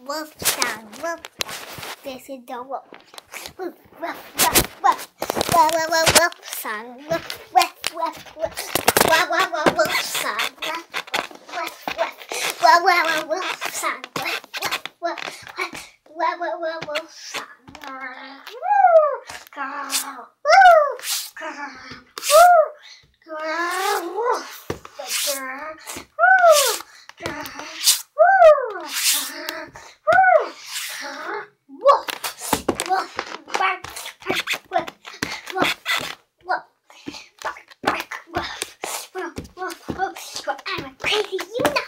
wolf sound. Wolf sound. This is the wolf. Woof, woof, woof, woof. Woof, woof, woof, wolf sound. Woof, woof, woof, woof. Woof, woof, woof, wolf sound. Woof, woof, woof, woof. Woof, woof, woof, wolf sound. Woof, woof, woof, woof. Woof, woof, woof, wolf sound. I'm a crazy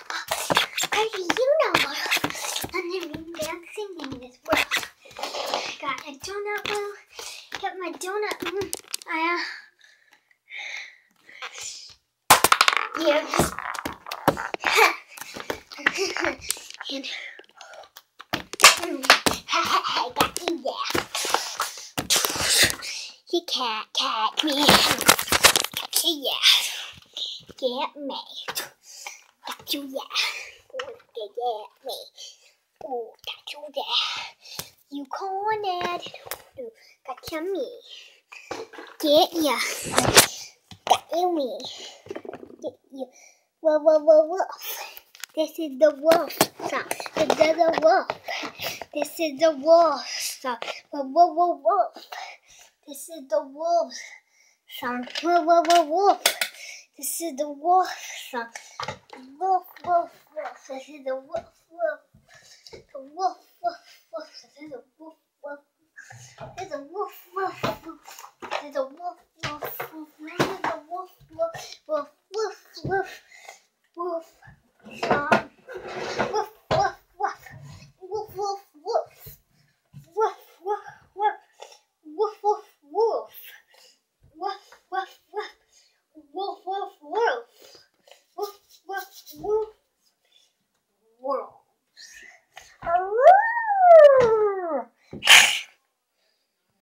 universe. I'm living dancing in this world. Got a donut wheel. Got my donut. Yeah. And I got you there. You can't catch me. Got you there. Get me. Got you there. Get me. Oh, got you there. You cornered. Got you me. Get ya. Got you me. Get you. Wolf, wolf, wolf, wolf. This is the wolf sound. This is the wolf. This is the wolf sound. Wolf, wolf, wolf, wolf. This is the wolf sound. Wolf, wolf, wolf, wolf. This is the wolf sound. Wolf, wolf, wolf. This is the wolf.